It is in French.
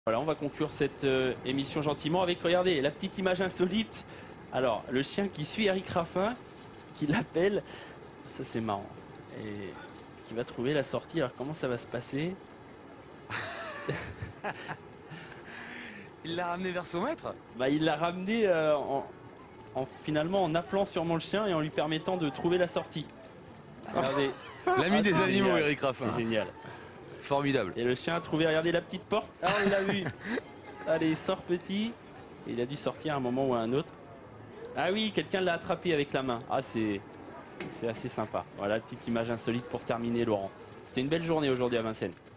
Voilà, on va conclure cette émission gentiment avec, regardez, la petite image insolite. Alors, le chien qui suit Eric Raffin, qui l'appelle, ça c'est marrant, et qui va trouver la sortie. Alors, comment ça va se passer? Il l'a ramené vers son maître? Bah, il l'a ramené finalement en appelant sûrement le chien et en lui permettant de trouver la sortie. Regardez. L'ami des c'est animaux, génial. Eric Raffin. C'est génial. Formidable. Et le chien a trouvé, regardez la petite porte. Ah, on l'a vu. Allez, sort petit. Et il a dû sortir à un moment ou à un autre. Ah oui, quelqu'un l'a attrapé avec la main. Ah, c'est assez sympa. Voilà, petite image insolite pour terminer, Laurent. C'était une belle journée aujourd'hui à Vincennes.